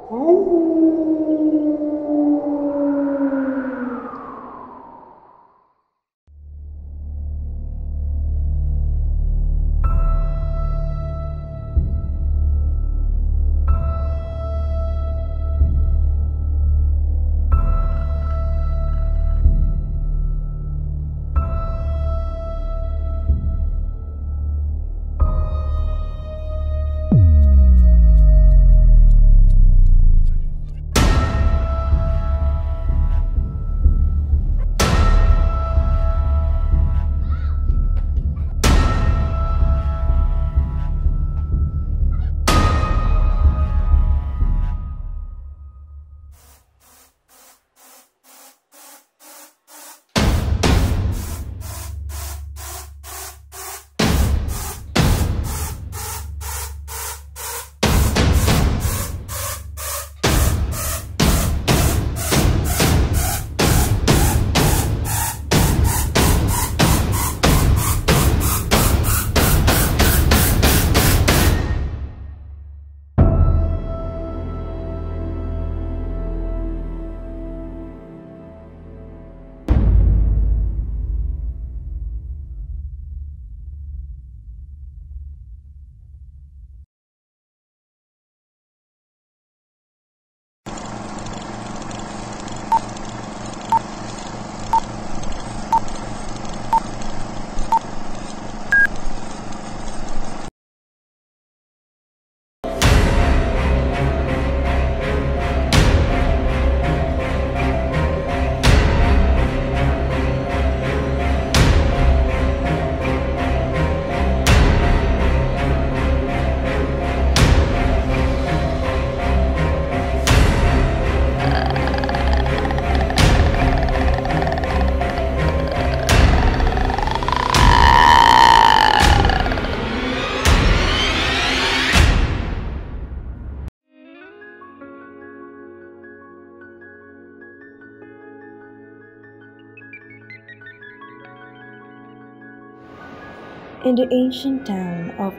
In the ancient town of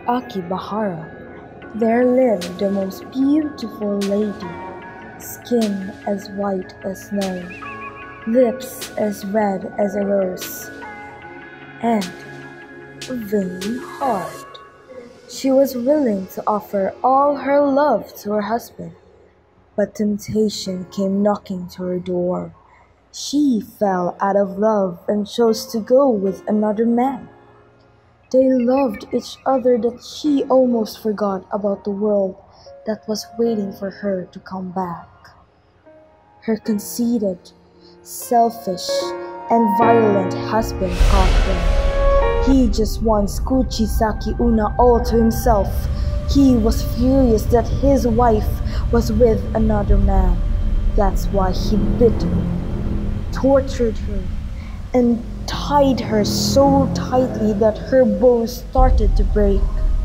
Akibahara, there lived the most beautiful lady, skin as white as snow, lips as red as a rose, and a vain heart. She was willing to offer all her love to her husband, but temptation came knocking to her door. She fell out of love and chose to go with another man. They loved each other that she almost forgot about the world that was waiting for her to come back. Her conceited, selfish, and violent husband caught her. He just wants Kuchisaki Onna all to himself. He was furious that his wife was with another man. That's why he beat her, tortured her, and tied her so tightly that her bones started to break.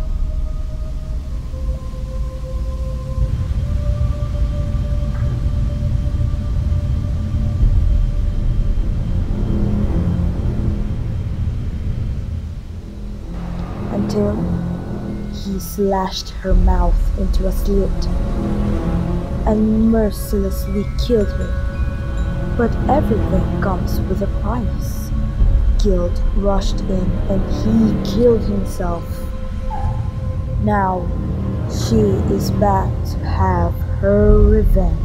Until he slashed her mouth into a slit and mercilessly killed her. But everything comes with a price. Guilt rushed in and he killed himself. Now she is back to have her revenge.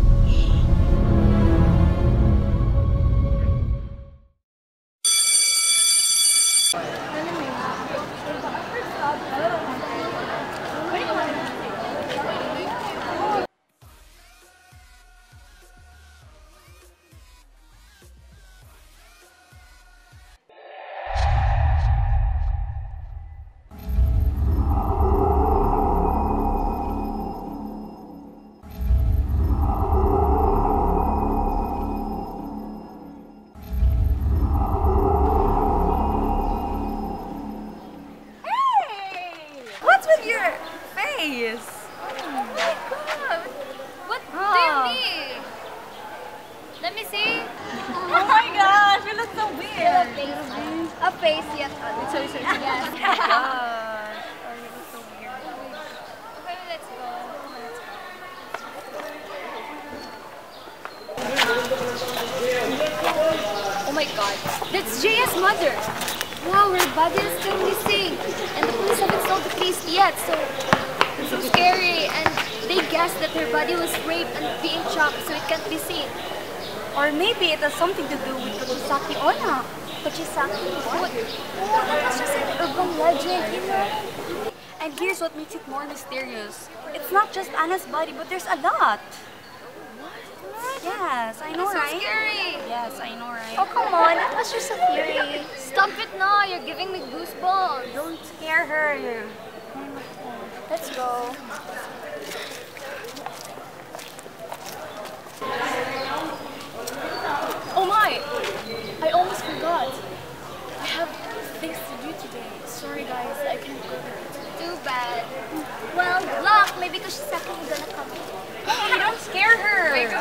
my god, that's Jaya's mother. Wow, her body is still missing. And the police haven't solved the case yet, so it's so scary. And they guess that her body was raped and being chopped so it can't be seen. Or maybe it has something to do with Kuchisaki Onna. Kuchisaki? What? Oh, that was just an urban legend, you know? And here's what makes it more mysterious. It's not just Anna's body, but there's a lot. What? Yes, I know, That's right? so scary. Yes, I know, right? Oh, come on. That was just a theory. Stop it now. You're giving me goosebumps. Don't scare her. Let's go. Oh my! I almost forgot. I have things to do today. Sorry guys, I can't go there. Too bad. Well, good luck. Maybe Kuchisaki is gonna come. Hey, don't scare her. Wait,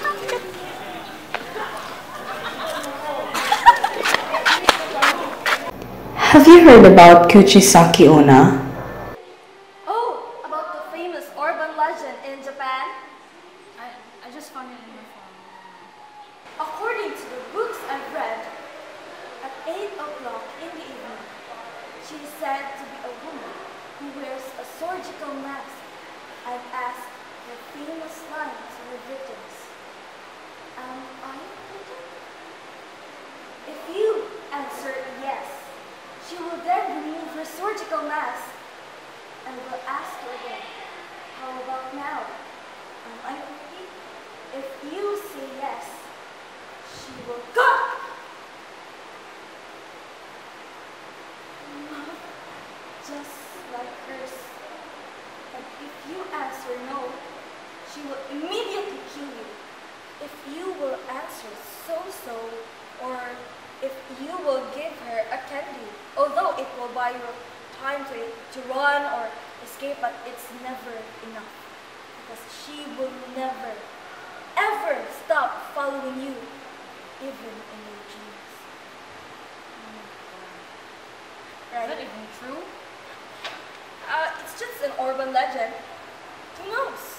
Have you heard about Kuchisaki Onna? oh, about the famous urban legend in Japan? I just found it in my phone. According to the books I've read, at 8 o'clock in the evening, she is said to be a woman who wears a surgical mask and asks the famous line to her victims. Am I a victim? If you answer yes, she will then remove her surgical mask and will ask you again, how about now? Am I pretty? If you say yes, she will go! Just like hers. And if you answer no, she will immediately kill you. If you will answer so-so, or if you will give her a candy, although it will buy you time to run or escape, but it's never enough. Because she will never, ever stop following you, even in your dreams. Right? Is that even true? It's just an urban legend. Who knows?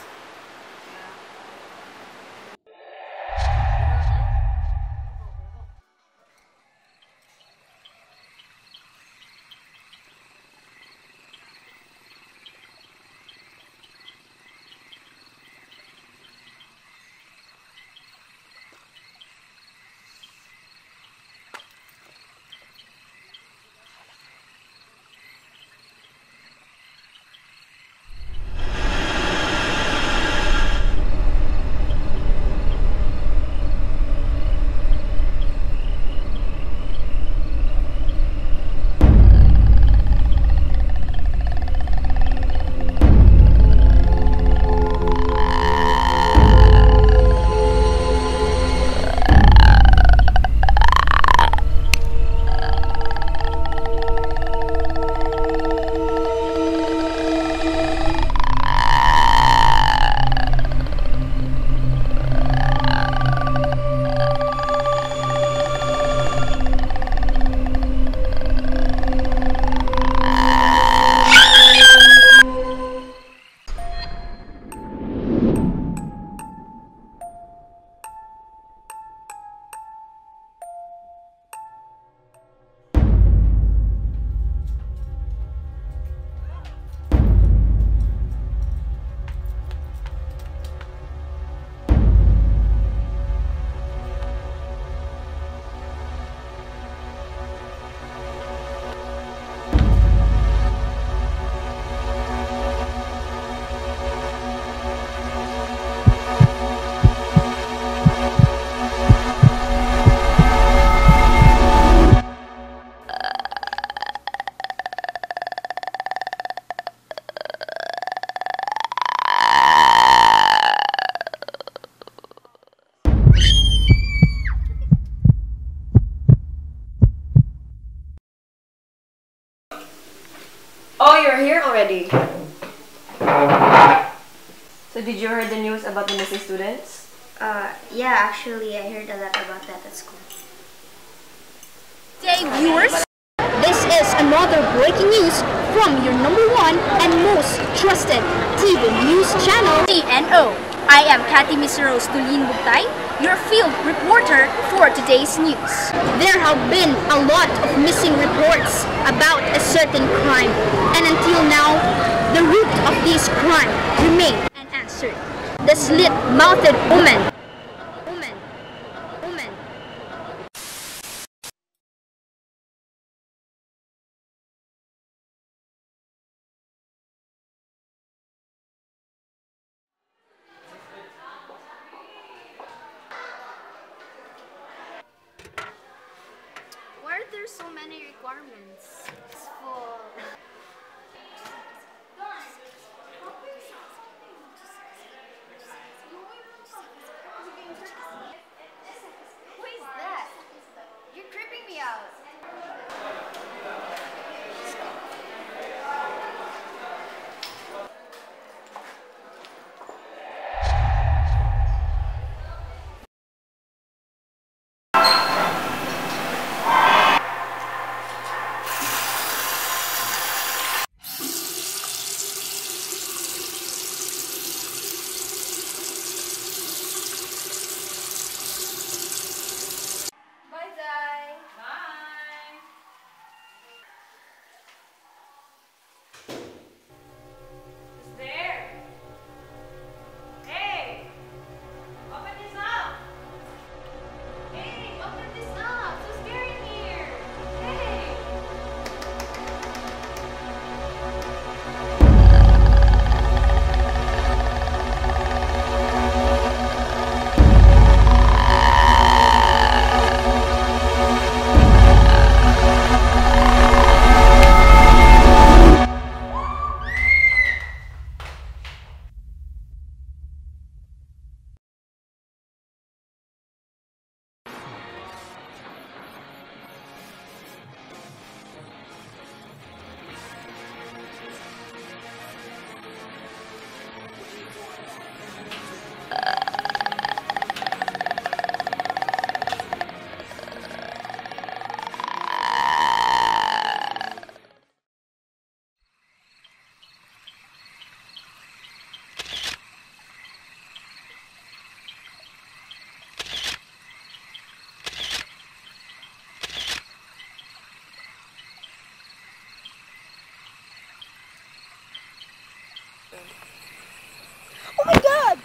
Oh, you're here already. So did you hear the news about the missing students? Yeah, actually, I heard a lot about that at school. Hey viewers, this is another breaking news from your #1 and most trusted TV news channel, TNO. I am Cathy Miss Rose Tulin Bugtay, your field reporter for today's news. There have been a lot of missing reports about a certain crime, and until now, the root of this crime remains unanswered. The slit-mouthed woman. Why are there so many requirements? It's full. Who is that? You're creeping me out. Bye, Zai. Bye. Who's there? Hey! Open this up! Hey, open this up! So scary in here! Hey! Oh my God!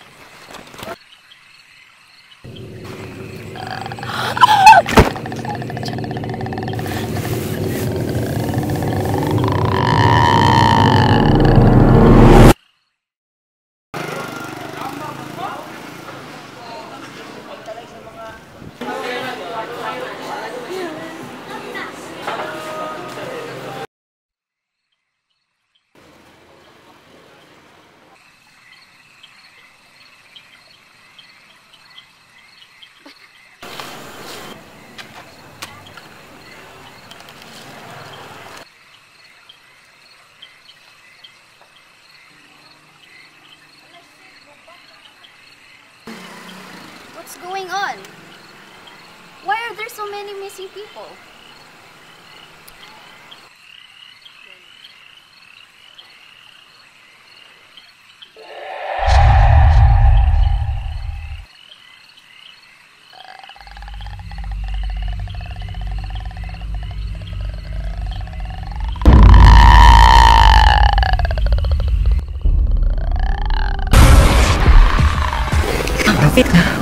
What's going on? Why are there so many missing people? Fitnah.